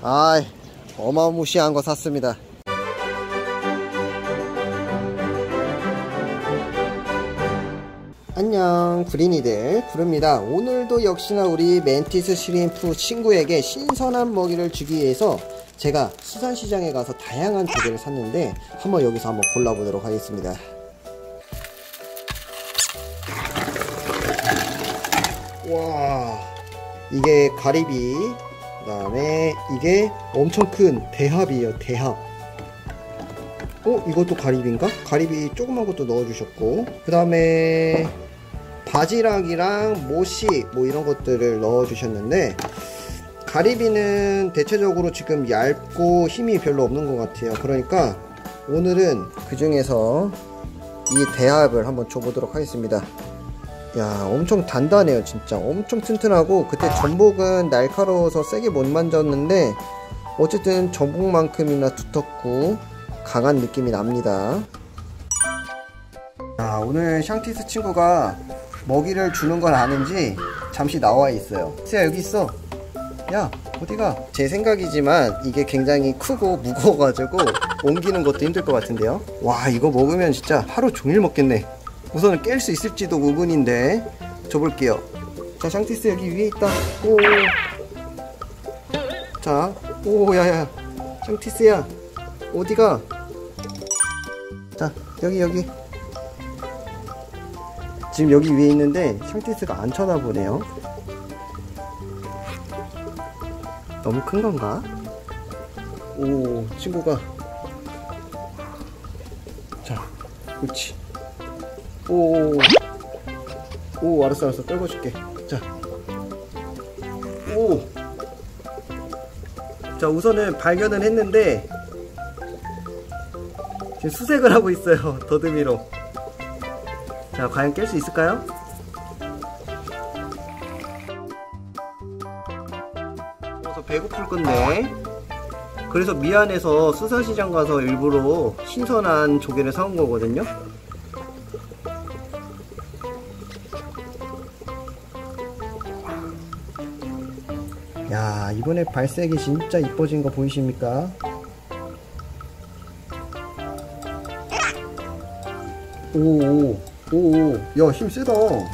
아, 어마무시한 거 샀습니다. 안녕 구린이들, 구릅니다. 오늘도 역시나 우리 멘티스 슈림프 친구에게 신선한 먹이를 주기 위해서 제가 수산시장에 가서 다양한 조개를 샀는데 여기서 한번 골라보도록 하겠습니다. 와, 이게 가리비, 그 다음에 이게 엄청 큰 대합이에요. 대합. 이것도 가리비인가? 가리비 조그만 것도 넣어주셨고, 그 다음에 바지락이랑 모시 뭐 이런 것들을 넣어주셨는데, 가리비는 대체적으로 지금 얇고 힘이 별로 없는 것 같아요. 그러니까 오늘은 그 중에서 이 대합을 한번 줘보도록 하겠습니다. 야, 엄청 단단해요. 진짜 엄청 튼튼하고, 그때 전복은 날카로워서 세게 못 만졌는데 어쨌든 전복만큼이나 두텁고 강한 느낌이 납니다. 자, 오늘 샹티스 친구가 먹이를 주는 걸 아는지 잠시 나와 있어요. 세야, 여기 있어. 야, 어디가? 제 생각이지만 이게 굉장히 크고 무거워가지고 옮기는 것도 힘들 것 같은데요. 와, 이거 먹으면 진짜 하루 종일 먹겠네. 우선은 깰 수 있을지도 의문인데 줘볼게요. 자, 샹티스 여기 위에 있다. 오. 자, 오, 야야, 샹티스야, 어디가? 자, 여기. 지금 여기 위에 있는데 샹티스가 안 쳐다보네요. 너무 큰 건가? 오, 친구가. 자, 그렇지. 오, 알았어, 떨궈줄게. 자, 오. 자, 우선은 발견은 했는데 지금 수색을 하고 있어요. 더듬이로. 자, 과연 깰 수 있을까요? 그래서 배고플 건데, 그래서 미안해서 수산시장 가서 일부러 신선한 조개를 사온 거거든요. 야, 이번에 발색이 진짜 이뻐진 거 보이십니까? 오, 야, 힘 세다.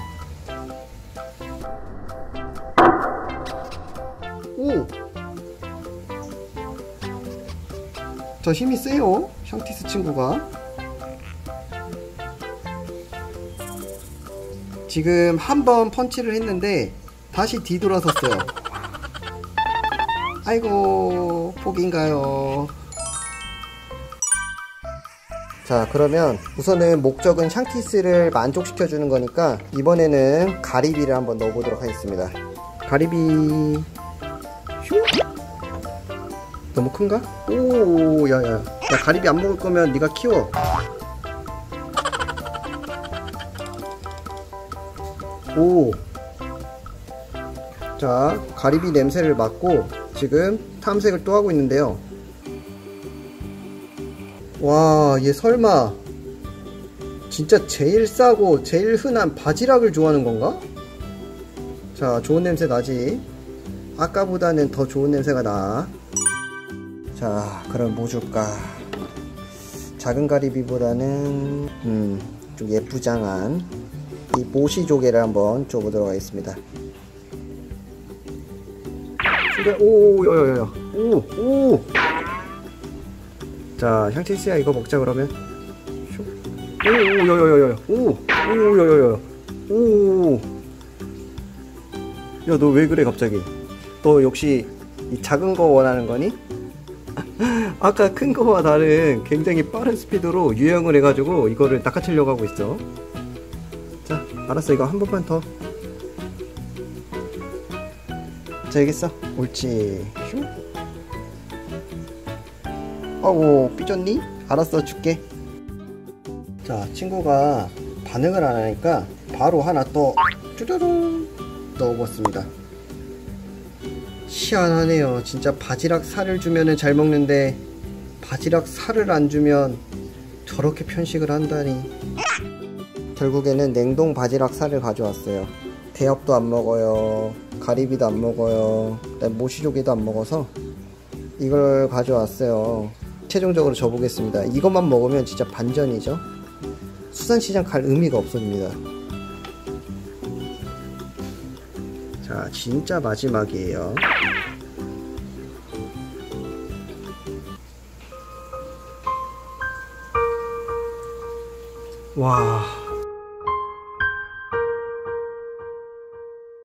오, 저 힘이 세요, 샹티스 친구가. 지금 한번 펀치를 했는데 다시 뒤돌아섰어요. 아이고, 포기인가요? 자, 그러면 우선은 목적은 샹티스를 만족시켜 주는 거니까 이번에는 가리비를 한번 넣어보도록 하겠습니다. 가리비. 휴? 너무 큰가? 오, 야야, 가리비 안 먹을 거면 네가 키워. 오. 자, 가리비 냄새를 맡고 지금 탐색을 또 하고 있는데요. 와, 얘 설마 진짜 제일 싸고 제일 흔한 바지락을 좋아하는 건가? 자, 좋은 냄새 나지? 아까보다는 더 좋은 냄새가 나. 자, 그럼 뭐 줄까? 작은 가리비보다는 좀 예쁘장한 이 모시조개를 한번 줘보도록 하겠습니다. 오, 야야야, 오. 자, 샹티스야, 이거 먹자 그러면. 오, 야야야야, 오, 야야야, 오. 야, 너 왜 그래 갑자기? 너 역시 이 작은 거 원하는 거니? 아까 큰 거와 다른 굉장히 빠른 스피드로 유영을 해가지고 이거를 낚아채려고 하고 있어. 자, 알았어, 이거 한 번만 더. 자, 여기 있어. 옳지. 슝. 아우, 삐졌니? 알았어, 줄게. 자, 친구가 반응을 안 하니까 바로 하나 또 쭈르릉 넣어봤습니다. 희한하네요. 진짜 바지락 살을 주면은 잘 먹는데 바지락 살을 안 주면 저렇게 편식을 한다니. 결국에는 냉동 바지락 살을 가져왔어요. 대엽도 안 먹어요, 가리비도 안 먹어요, 그다음에 모시조개도 안 먹어서 이걸 가져왔어요. 최종적으로 줘보겠습니다. 이것만 먹으면 진짜 반전이죠. 수산시장 갈 의미가 없습니다. 자, 진짜 마지막이에요. 와,